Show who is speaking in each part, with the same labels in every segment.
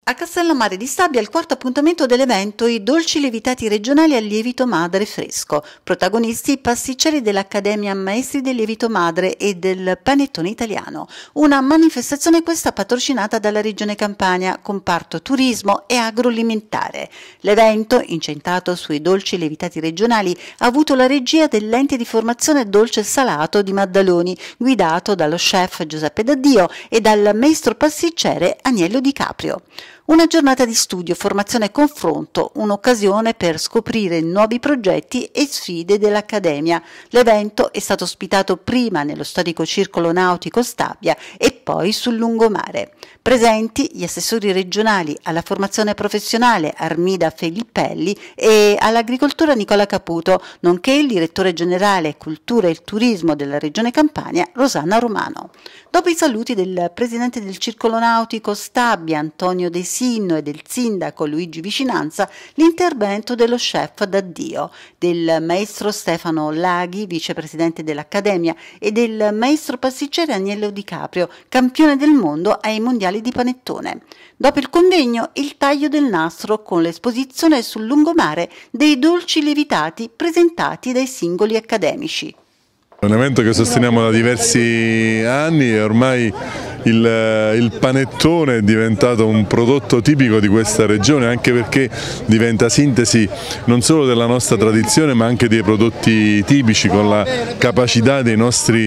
Speaker 1: A Castellammare di Stabia il quarto appuntamento dell'evento I dolci lievitati regionali al lievito madre fresco. Protagonisti i pasticceri dell'Accademia Maestri del Lievito Madre e del Panettone Italiano. Una manifestazione questa patrocinata dalla Regione Campania, comparto turismo e agroalimentare. L'evento, incentrato sui dolci lievitati regionali, ha avuto la regia dell'ente di formazione dolce e salato di Maddaloni, guidato dallo chef Giuseppe Daddio e dal maestro pasticcere Agnello Di Caprio. Una giornata di studio, formazione e confronto, un'occasione per scoprire nuovi progetti e sfide dell'Accademia. L'evento è stato ospitato prima nello storico Circolo Nautico Stabia e poi sul lungomare. Presenti gli assessori regionali alla formazione professionale Armida Filippelli e all'agricoltura Nicola Caputo, nonché il direttore generale Cultura e Turismo della Regione Campania Rosanna Romano. Dopo i saluti del presidente del Circolo Nautico Stabia Antonio De Sinno e del sindaco Luigi Vicinanza, l'intervento dello chef Daddio, del maestro Stefano Laghi, vicepresidente dell'Accademia, e del maestro pasticcere Agnello Di Caprio, campione del mondo ai mondiali di panettone. Dopo il convegno, il taglio del nastro con l'esposizione sul lungomare dei dolci lievitati presentati dai singoli accademici.
Speaker 2: È un evento che sosteniamo da diversi anni e ormai il panettone è diventato un prodotto tipico di questa regione, anche perché diventa sintesi non solo della nostra tradizione ma anche dei prodotti tipici, con la capacità dei nostri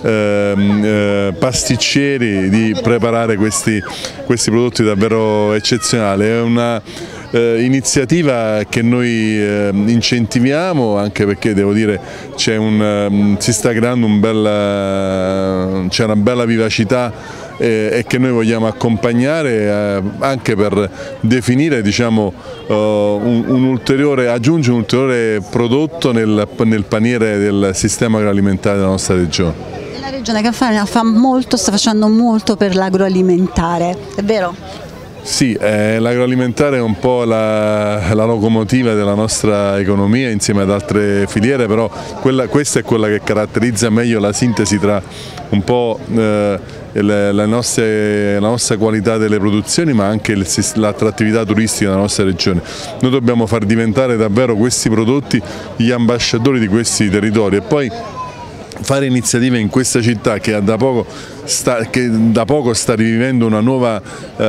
Speaker 2: pasticceri di preparare questi prodotti davvero eccezionali. È una iniziativa che noi incentiviamo, anche perché devo dire si sta creando c'è una bella vivacità e che noi vogliamo accompagnare anche per definire, diciamo, aggiungere un ulteriore prodotto nel paniere del sistema agroalimentare della nostra regione.
Speaker 1: La Regione Campania sta facendo molto per l'agroalimentare, è vero?
Speaker 2: Sì, l'agroalimentare è un po' la locomotiva della nostra economia insieme ad altre filiere, però questa è quella che caratterizza meglio la sintesi tra un po' la nostra qualità delle produzioni, ma anche l'attrattività turistica della nostra regione. Noi dobbiamo far diventare davvero questi prodotti gli ambasciatori di questi territori e poi fare iniziative in questa città che da poco sta rivivendo una nuova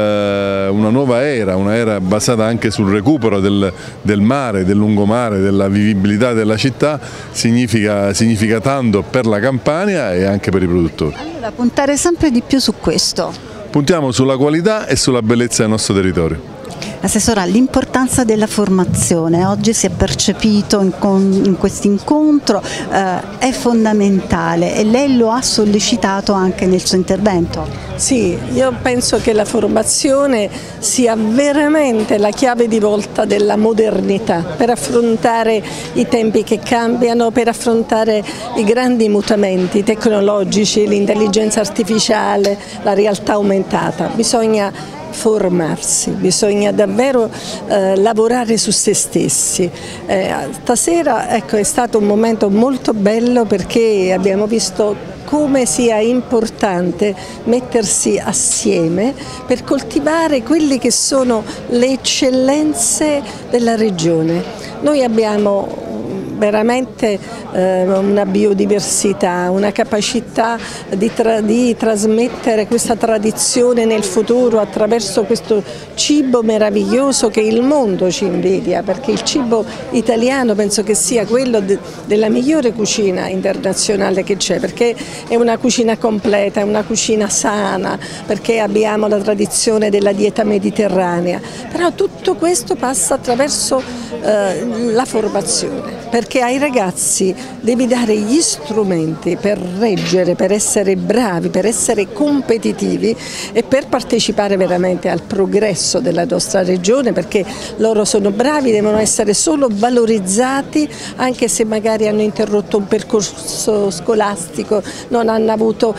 Speaker 2: era, un'era basata anche sul recupero del mare, del lungomare, della vivibilità della città, significa tanto per la Campania e anche per i produttori.
Speaker 1: Allora, puntare sempre di più su questo.
Speaker 2: Puntiamo sulla qualità e sulla bellezza del nostro territorio.
Speaker 1: Assessora, l'importanza della formazione oggi si è percepito in questo incontro, è fondamentale e lei lo ha sollecitato anche nel suo intervento.
Speaker 3: Sì, io penso che la formazione sia veramente la chiave di volta della modernità per affrontare i tempi che cambiano, per affrontare i grandi mutamenti tecnologici, l'intelligenza artificiale, la realtà aumentata. Bisogna formarsi, bisogna davvero lavorare su se stessi. Stasera è stato un momento molto bello perché abbiamo visto come sia importante mettersi assieme per coltivare quelle che sono le eccellenze della regione. Noi abbiamo veramente una biodiversità, una capacità di trasmettere questa tradizione nel futuro attraverso questo cibo meraviglioso che il mondo ci invidia, perché il cibo italiano penso che sia quello della migliore cucina internazionale che c'è, perché è una cucina completa, è una cucina sana, perché abbiamo la tradizione della dieta mediterranea, però tutto questo passa attraverso la formazione, perché ai ragazzi devi dare gli strumenti per reggere, per essere bravi, per essere competitivi e per partecipare veramente al progresso della nostra regione, perché loro sono bravi, devono essere solo valorizzati anche se magari hanno interrotto un percorso scolastico, non hanno avuto,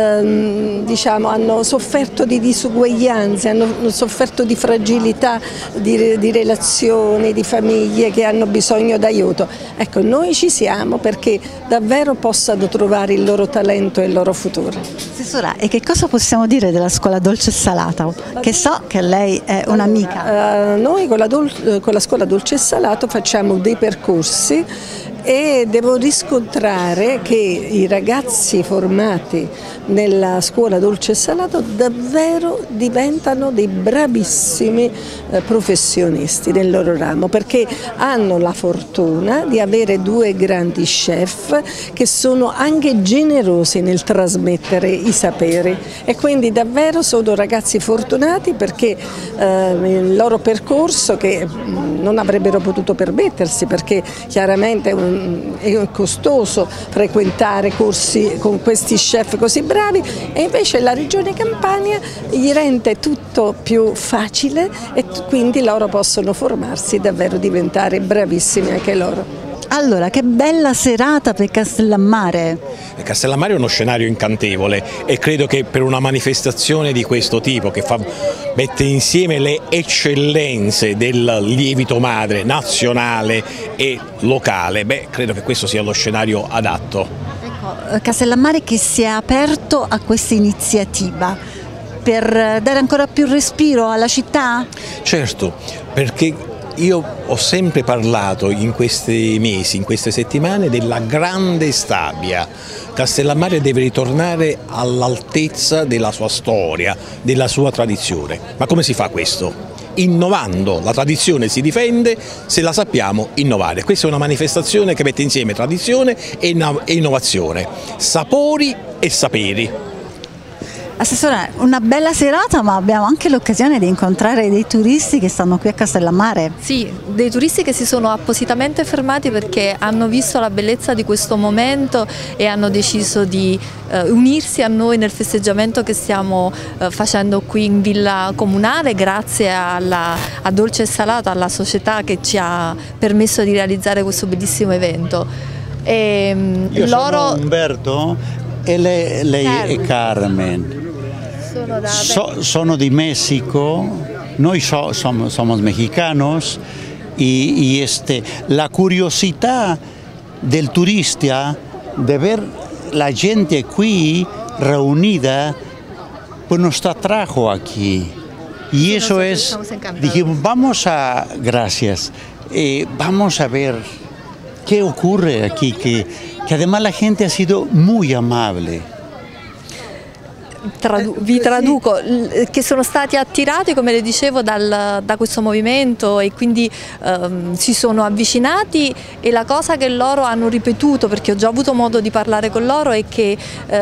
Speaker 3: hanno sofferto di disuguaglianze, hanno sofferto di fragilità di relazioni, di famiglie che hanno bisogno d'aiuto. Ecco, noi ci siamo perché davvero possano trovare il loro talento e il loro futuro.
Speaker 1: Assessora, e che cosa possiamo dire della scuola Dolce e Salato? Che so che lei è un'amica.
Speaker 3: Noi con la scuola Dolce e Salato facciamo dei percorsi e devo riscontrare che i ragazzi formati nella scuola Dolce e Salato davvero diventano dei bravissimi professionisti nel loro ramo, perché hanno la fortuna di avere due grandi chef che sono anche generosi nel trasmettere i saperi, e quindi davvero sono ragazzi fortunati, perché il loro percorso, che non avrebbero potuto permettersi perché chiaramente è costoso frequentare corsi con questi chef così bravi, e invece la Regione Campania gli rende tutto più facile e quindi loro possono formarsi, davvero diventare bravissimi anche loro.
Speaker 1: Allora, che bella serata per Castellammare!
Speaker 4: Castellammare è uno scenario incantevole e credo che per una manifestazione di questo tipo, che mette insieme le eccellenze del lievito madre nazionale e locale, credo che questo sia lo scenario adatto.
Speaker 1: Ecco, Castellammare che si è aperto a questa iniziativa per dare ancora più respiro alla città?
Speaker 4: Certo, perché io ho sempre parlato in questi mesi, in queste settimane, della grande Stabia. Castellammare deve ritornare all'altezza della sua storia, della sua tradizione. Ma come si fa questo? Innovando. La tradizione si difende se la sappiamo innovare. Questa è una manifestazione che mette insieme tradizione e innovazione, sapori e saperi.
Speaker 1: Assessore, una bella serata, ma abbiamo anche l'occasione di incontrare dei turisti che stanno qui a Castellammare.
Speaker 5: Sì, dei turisti che si sono appositamente fermati perché hanno visto la bellezza di questo momento e hanno deciso di unirsi a noi nel festeggiamento che stiamo facendo qui in Villa Comunale, grazie a Dolce e Salato, alla società che ci ha permesso di realizzare questo bellissimo evento.
Speaker 6: Io sono Umberto e lei è Carmen. Sono di México, noi somos mexicanos y la curiosidad del turista de ver la gente aquí reunida pues nos atrajo aquí y eso es, dijimos gracias, vamos a ver qué ocurre aquí, que además la gente ha sido muy amable.
Speaker 5: Vi traduco, che sono stati attirati, come le dicevo, da questo movimento e quindi si sono avvicinati, e la cosa che loro hanno ripetuto, perché ho già avuto modo di parlare con loro, è che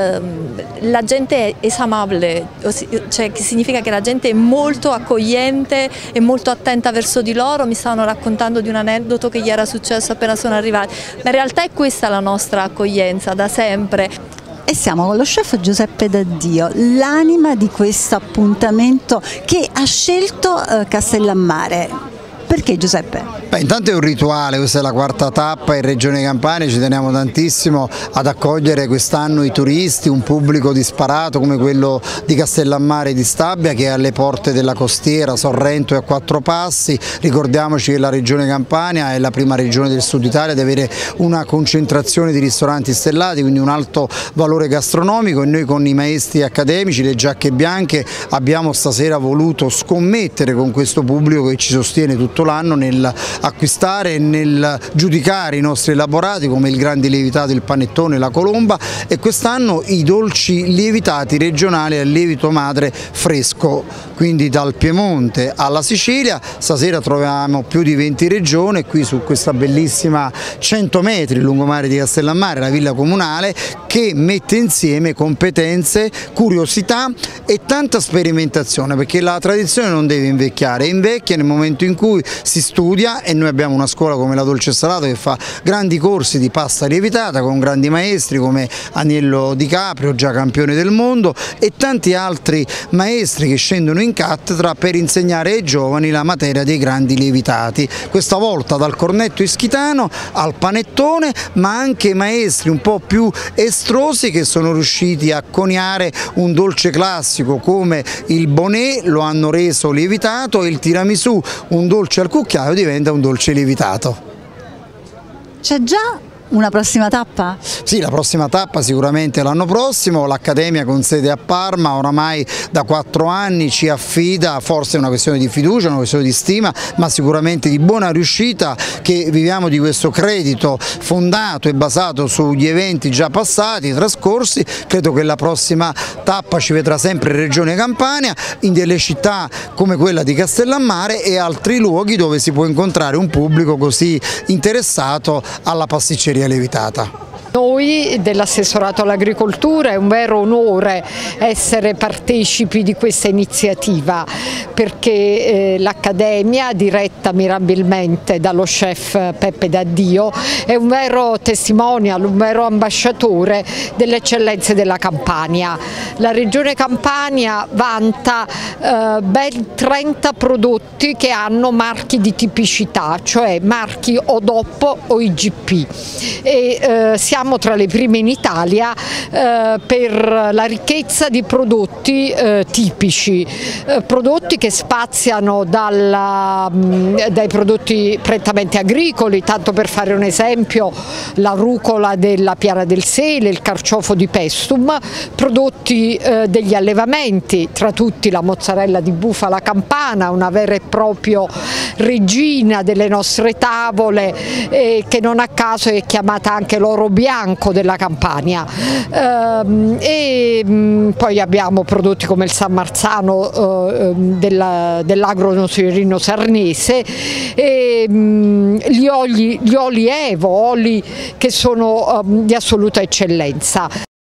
Speaker 5: la gente è amabile, cioè che significa che la gente è molto accogliente e molto attenta verso di loro. Mi stavano raccontando di un aneddoto che gli era successo appena sono arrivati, ma in realtà è questa la nostra accoglienza da sempre.
Speaker 1: E siamo con lo chef Giuseppe D'Addio, l'anima di questo appuntamento che ha scelto Castellammare. Perché, Giuseppe?
Speaker 7: Intanto è un rituale, questa è la quarta tappa in Regione Campania, ci teniamo tantissimo ad accogliere quest'anno i turisti, un pubblico disparato come quello di Castellammare di Stabia, che è alle porte della costiera, Sorrento è a 4 passi. Ricordiamoci che la Regione Campania è la prima regione del Sud Italia ad avere una concentrazione di ristoranti stellati, quindi un alto valore gastronomico, e noi con i maestri accademici, le giacche bianche, abbiamo stasera voluto scommettere con questo pubblico che ci sostiene tutto l'anno nel acquistare e nel giudicare i nostri elaborati come il grande lievitato, il panettone, la colomba, e quest'anno i dolci lievitati regionali al lievito madre fresco, quindi dal Piemonte alla Sicilia. Stasera troviamo più di 20 regioni qui su questa bellissima 100 metri lungomare di Castellammare, la Villa Comunale, che mette insieme competenze, curiosità e tanta sperimentazione, perché la tradizione non deve invecchiare, invecchia nel momento in cui si studia, e noi abbiamo una scuola come la Dolce e Salato che fa grandi corsi di pasta lievitata con grandi maestri come Agnello Di Caprio, già campione del mondo, e tanti altri maestri che scendono in cattedra per insegnare ai giovani la materia dei grandi lievitati, questa volta dal cornetto ischitano al panettone, ma anche maestri un po' più estrosi che sono riusciti a coniare un dolce classico come il bonnet, lo hanno reso lievitato, e il tiramisù, un dolce al cucchiaio, diventa un dolce lievitato.
Speaker 1: C'è già una prossima tappa?
Speaker 7: Sì, la prossima tappa sicuramente l'anno prossimo, l'Accademia con sede a Parma oramai da 4 anni ci affida, forse è una questione di fiducia, una questione di stima, ma sicuramente di buona riuscita, che viviamo di questo credito fondato e basato sugli eventi già passati, trascorsi. Credo che la prossima tappa ci vedrà sempre in Regione Campania, in delle città come quella di Castellammare e altri luoghi dove si può incontrare un pubblico così interessato alla pasticceria lievitata.
Speaker 8: Noi dell'assessorato all'agricoltura è un vero onore essere partecipi di questa iniziativa, perché l'Accademia, diretta mirabilmente dallo chef Peppe D'Addio, è un vero testimonial, un vero ambasciatore delle eccellenze della Campania. La Regione Campania vanta ben 30 prodotti che hanno marchi di tipicità, cioè marchi o DOP o IGP, e siamo tra le prime in Italia per la ricchezza di prodotti tipici, prodotti che spaziano dai prodotti prettamente agricoli, tanto per fare un esempio la rucola della Piana del Sele, il carciofo di Pestum, prodotti degli allevamenti, tra tutti la mozzarella di bufala campana, una vera e propria regina delle nostre tavole, che non a caso è chiamata anche l'oro bianco della Campania, poi abbiamo prodotti come il San Marzano dell'agro nocerino sarnese, e gli oli Evo, oli che sono di assoluta eccellenza.